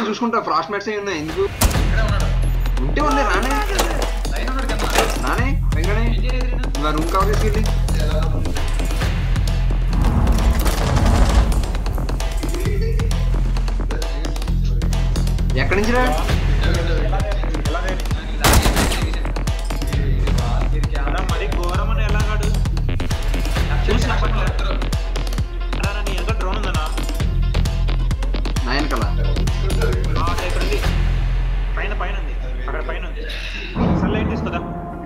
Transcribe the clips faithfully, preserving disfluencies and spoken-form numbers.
చూసుకుంటా Frost mats అయి ఉన్నాయి ఎందుకు ఉంటే ఉన్నాయి రానే రానే వెంగనే నా రూమ్ కవర్ చేసుకెళ్ళి ఎక్కడి నుంచి రా మరి ఘోరం అని ఎలా కాడు నీ ఎంత డ్రోన్ ఉందన్నా నాయన కదా ఇక్కడ ఉంది పైన పైన ఉంది అక్కడ పైన ఉంది సన్లైట్ తీసుకోదా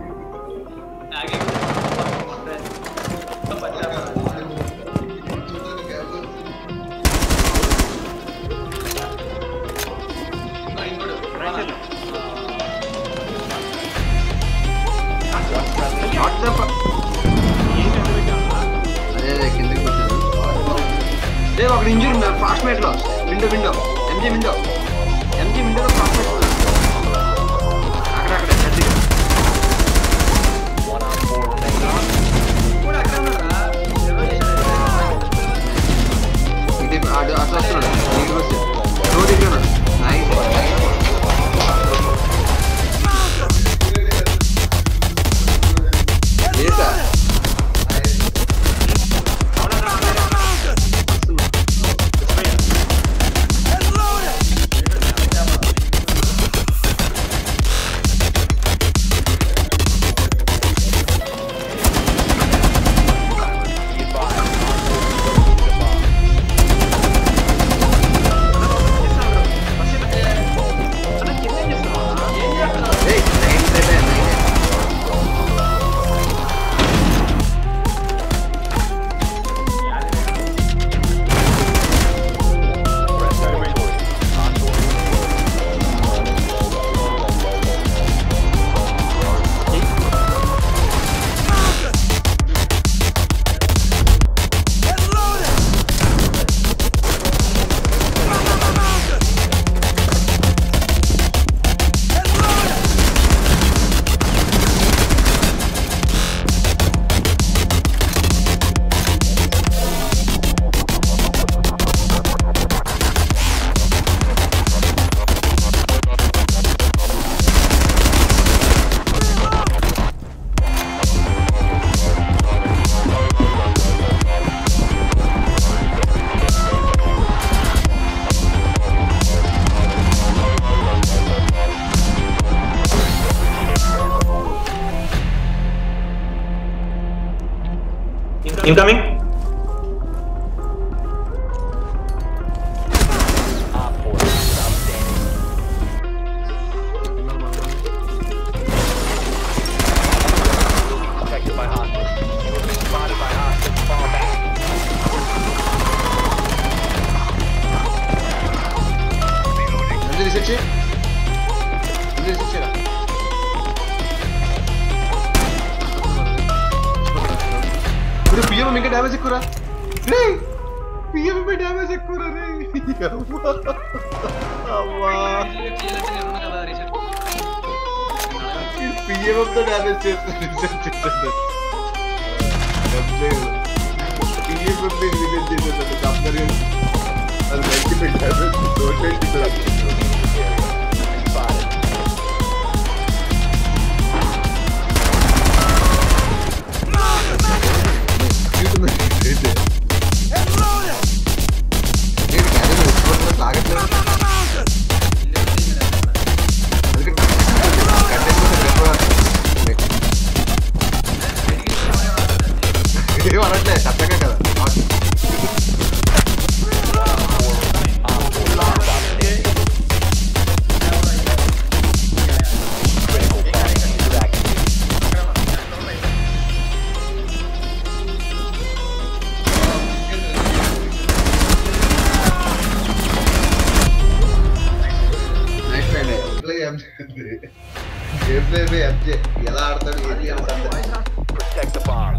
అదే కిందకి పెట్టారు లేదు అక్కడ ఇంజూరీ ఉంది ఫాస్ట్ మేట్ లో window window MG window MG విండోలో ఫాస్ట్ మేట్ అక్కడ అక్కడ ఇది అటు అట్లా వస్తున్నాడు ఇంటికి వస్తే రోడ్ దగ్గర ఉన్నాడు నైస్ లేదా incoming protected by hostiles. You have been spotted by hostiles. Fall back. Anjali research Anjali research chera Bro, P M में क्या डैमेज ఎక్కువరా రే P M में डैमेज ఎక్కువరా రే అవ్వా P M తో డ్యామేజ్ చేస్తాడు రీసెర్చ్ చేస్తాడు P M తో రీసెర్చ్ చేస్తాడు డాక్టర్ అది multiple damage total destruction Tachanka కదా ఎలా ఆడతాడు ఏంటి protect the bomb.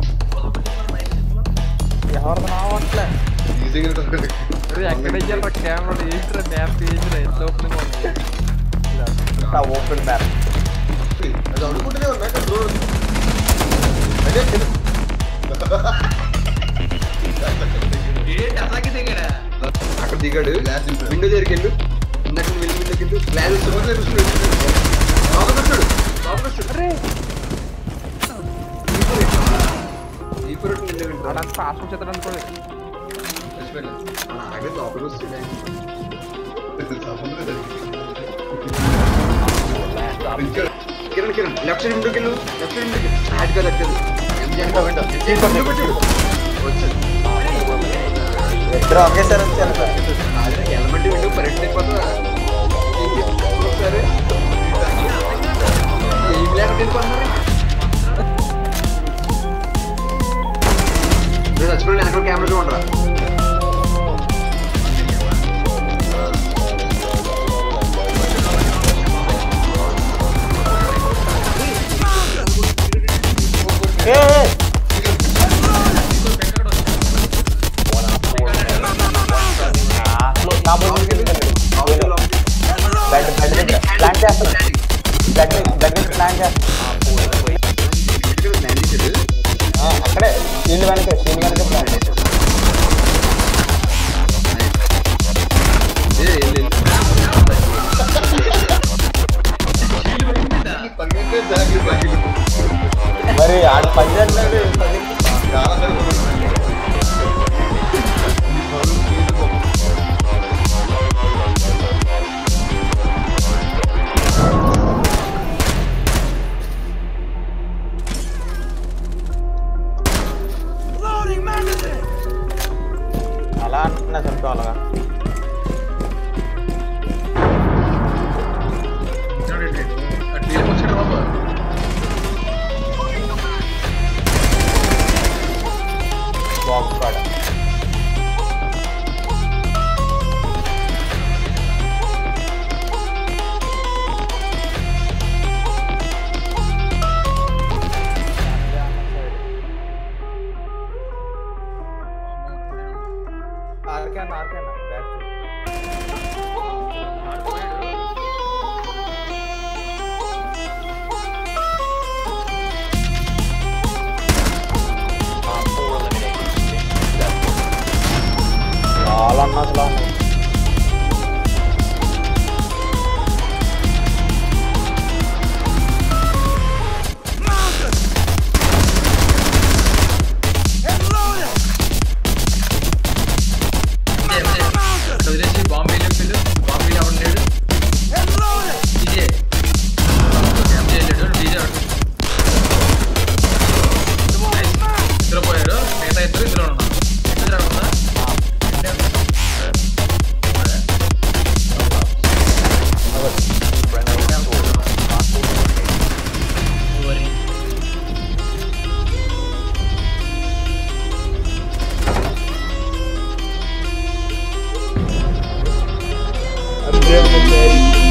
ఎవరు రావట్లే ఈజీగా ఎక్కడ ఇయ్యాలరా కెమెరా ఏంట్రా మ్యాప్ ఏంట్రా ఎంత ఓపెన్ ఉంది ఇంత ఓపెన్ మ్యాప్ అది అనుకుంటూనే ఉన్నా కానీ రోడ్ అదే అక్కడ దిగాడు విండో దగ్గరికి వెళ్ళు ఇందాక వెళ్ళి వెళ్ళి క్లాస్ లోపలికి వస్తాడు లోపలికి వస్తాడు అరే ఇప్పుడు నిండు వింటాడు అలా ఫాస్ట్ వచ్చేస్తాడు అనుకోలేదు అలాగే లోపలికి వస్తాడు కిరణ్ కిరణ్ లెఫ్ట్ సైడ్ విండోకి వెళ్ళు లెఫ్ట్ సైడ్ విండోకి హార్డ్గా దక్కదు వచ్చాడు ఇద్దరు ఒకేసారి వచ్చారు హెల్మెట్ విండో పరెంట్ అయిపోతుందా ఒకసారి ఏం లేకుండా వెళ్ళిపోతున్నారు నేను చచ్చిపోయి వెనకాల కెమెరా చూడరా నా బెడ్ బెడ్ ప్లాన్ చేస్తాను బెడ్ బెడ్ ప్లాన్ చేస్తాను అక్కడే దీని వెనక దీని వెనక ప్లాన్ చేస్తాను మరి ఆడ పని చేస్తున్నాడు అలా అంటున్నా చంపాలగా బాక్స్ కాడ ఆర్కేనా ఆర్కేనా బ్యాక్ చాలా అన్నా అసలు వదిలేసి బాంబే వెళ్ళిపోయాడు బాంబే ఎవరు లేడు ఇదే డీజే ఇద్దరు పోయారు మిగతా ఇద్దరు ఇద్దరు ఉన్నారు ఇద్దరు ఉందా I'm